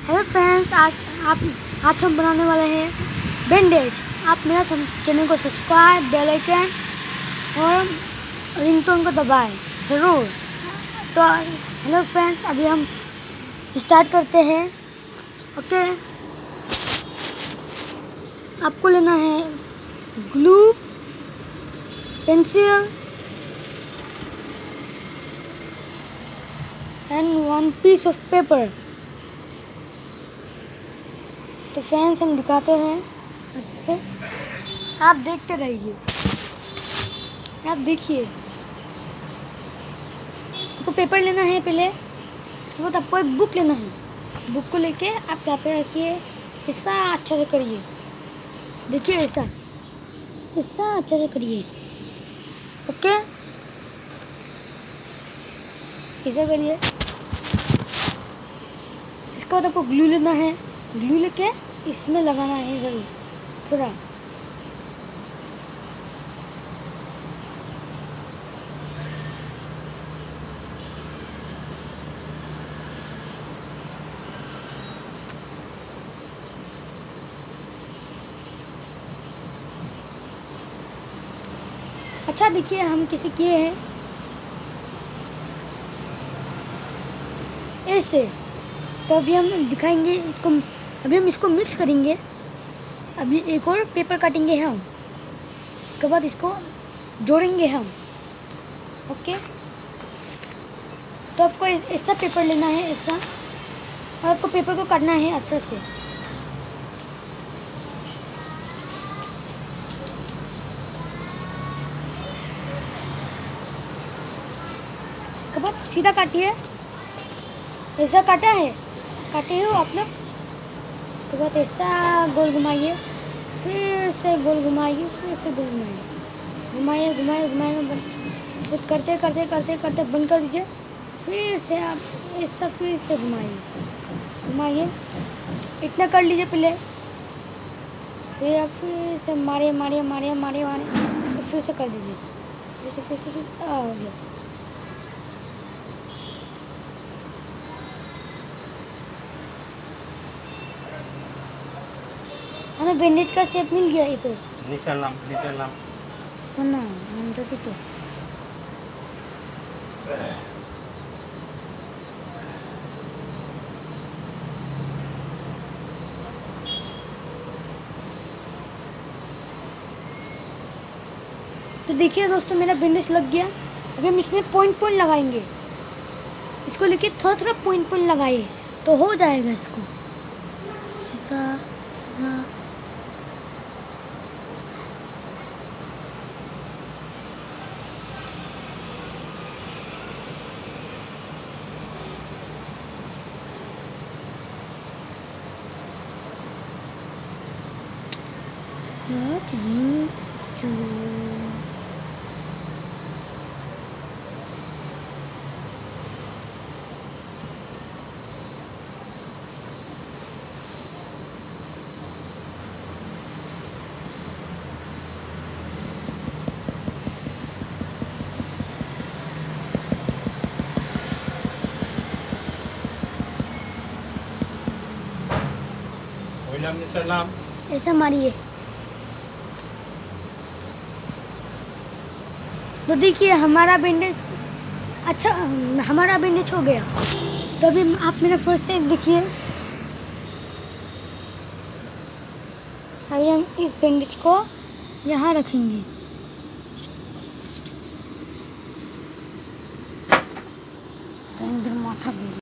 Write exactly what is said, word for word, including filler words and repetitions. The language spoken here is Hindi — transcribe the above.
हेलो फ्रेंड्स, आज आप आज हम बनाने वाले हैं बैंडेज। आप मेरा चैनल को सब्सक्राइब, बेल आइकन और रिंगटोन को दबाएं ज़रूर। तो हेलो फ्रेंड्स, अभी हम स्टार्ट करते हैं। ओके, आपको लेना है glue, pencil and one piece of paper. तो फ्रेंड्स, हम दिखाते हैं। okay. आप देखते रहिए, आप देखिए। आपको पेपर लेना है पहले, इसके बाद आपको एक बुक लेना है। बुक को लेके आप यहाँ पे रखिए, ऐसा अच्छा से करिए। देखिए, ऐसा ऐसा अच्छा से करिए। ओके, ऐसा करिए। इसके बाद आपको ग्लू लेना है। ग्लू लेके इसमें लगाना है ज़रूर थोड़ा। अच्छा, देखिए हम किसी किए हैं ऐसे। तो अभी हम दिखाएंगे इसको। अभी हम इसको मिक्स करेंगे। अभी एक और पेपर काटेंगे हम, इसके बाद इसको जोड़ेंगे हम। ओके, तो आपको ऐसा पेपर लेना है, ऐसा। और आपको पेपर को काटना है अच्छा से। इसके बाद सीधा काटिए। ऐसा काटा है, काटे हो आप लोग। उसके बाद ऐसा गोल घुमाइए, फिर से गोल घुमाइए, फिर से गोल घुमाइए, घुमाइए घुमाइए घुमाइए। फिर करते करते करते करते बंद कर दीजिए। फिर से आप ऐसा फिर से घुमाइए घुमाइए। इतना कर लीजिए पहले। फिर आप फिर से मारिए मारिए मारिए मारिए मारिए, फिर से कर दीजिए। फिर से फिर से फिर से आ हो गया। हमें बैंडेज का शेप मिल गया। एक और निशान नाम निशान नाम ना नाम तो सीटो। तो देखिए दोस्तों, मेरा बैंडेज लग गया। अभी हम इसमें पॉइंट पॉइंट लगाएंगे। इसको लेके थोड़ा थोड़ा पॉइंट पॉइंट लगाइए तो हो जाएगा। इसको ऐसा ऐसा। निशान नाम ऐसा मारिए। तो देखिए, हमारा बैंडेज अच्छा हमारा बैंडेज हो गया। तो अभी आप मेरा फर्स्ट से देखिए। अभी हम इस बैंडेज को यहाँ रखेंगे। माथा